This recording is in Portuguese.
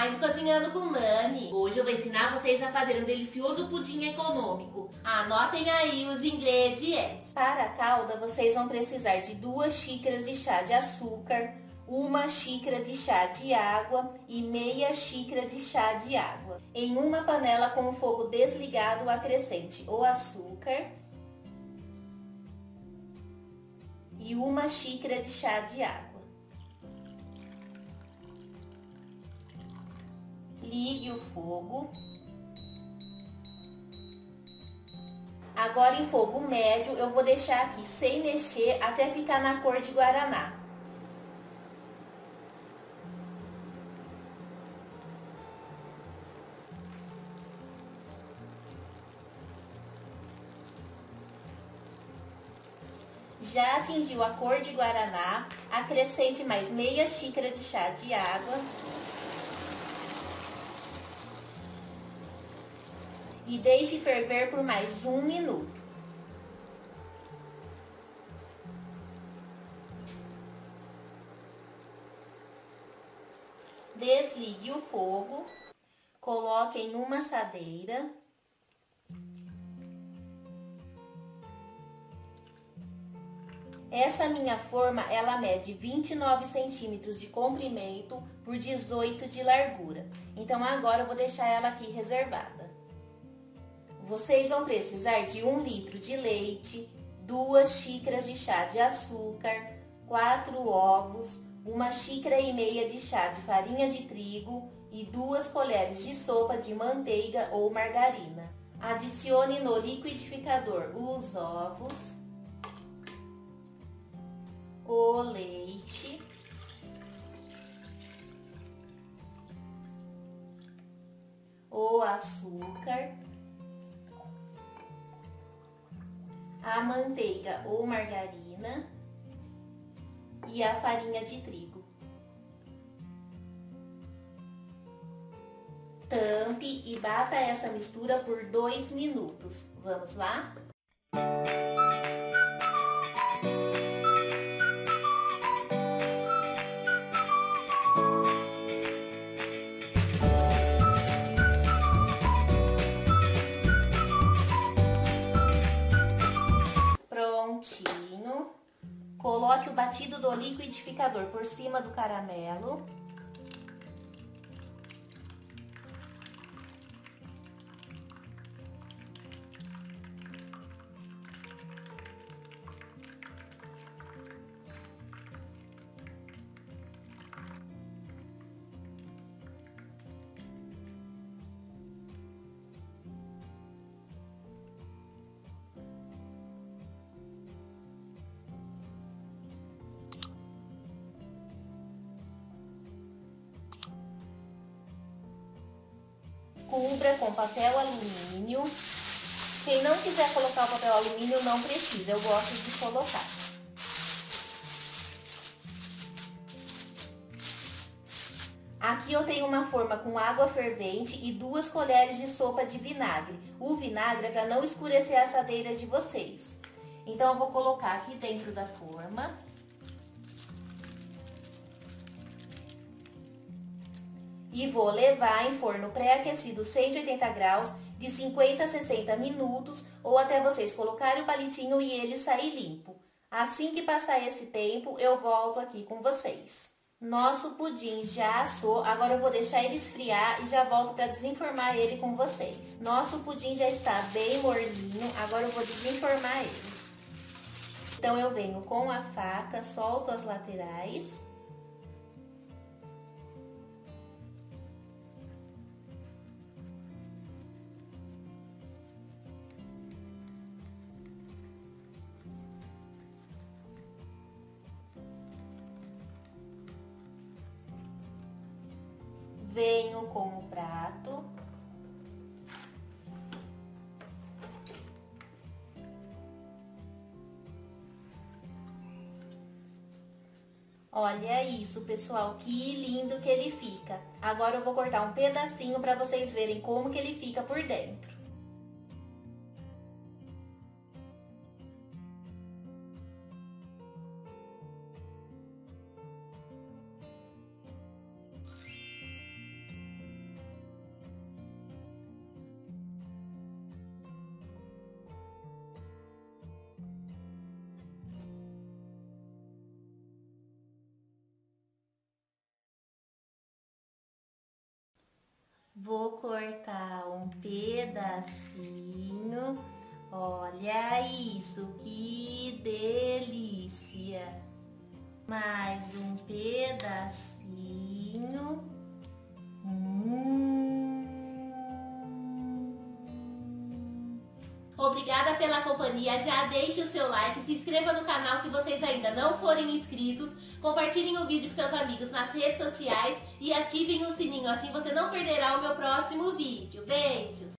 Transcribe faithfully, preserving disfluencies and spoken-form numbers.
mais Cozinhando com Nani. Hoje eu vou ensinar vocês a fazer um delicioso pudim econômico. Anotem aí os ingredientes. Para a calda, vocês vão precisar de duas xícaras de chá de açúcar, uma xícara de chá de água e meia xícara de chá de água. Em uma panela com o fogo desligado, acrescente o açúcar e uma xícara de chá de água. Ligue o fogo. Agora em fogo médio eu vou deixar aqui sem mexer até ficar na cor de guaraná. Já atingiu a cor de guaraná, acrescente mais meia xícara de chá de água. E deixe ferver por mais um minuto. Desligue o fogo, coloque em uma assadeira. Essa minha forma, ela mede vinte e nove centímetros de comprimento por dezoito de largura. Então agora eu vou deixar ela aqui reservada. Vocês vão precisar de um litro de leite, duas xícaras de chá de açúcar, quatro ovos, uma xícara e meia de chá de farinha de trigo e duas colheres de sopa de manteiga ou margarina. Adicione no liquidificador os ovos, o leite, o açúcar, a manteiga ou margarina e a farinha de trigo. Tampe e bata essa mistura por dois minutos. Vamos lá? Prontinho. Coloque o batido do liquidificador por cima do caramelo. Cubra com papel alumínio. Quem não quiser colocar o papel alumínio não precisa, eu gosto de colocar. Aqui eu tenho uma forma com água fervente e duas colheres de sopa de vinagre. O vinagre é para não escurecer a assadeira de vocês. Então eu vou colocar aqui dentro da forma. E vou levar em forno pré-aquecido cento e oitenta graus de cinquenta a sessenta minutos ou até vocês colocarem o palitinho e ele sair limpo. Assim que passar esse tempo, eu volto aqui com vocês. Nosso pudim já assou, agora eu vou deixar ele esfriar e já volto para desenformar ele com vocês. Nosso pudim já está bem morninho, agora eu vou desenformar ele. Então eu venho com a faca, solto as laterais. Venho com o prato. Olha isso, pessoal, que lindo que ele fica. Agora eu vou cortar um pedacinho para vocês verem como que ele fica por dentro. Vou cortar um pedacinho. Olha isso, que delícia! Mais um pedacinho. Hum. Obrigada pela companhia. Já deixe o seu like, se inscreva no canal se vocês ainda não forem inscritos. Compartilhem o vídeo com seus amigos nas redes sociais e ativem o sininho, assim você não perderá o meu próximo vídeo. Beijos!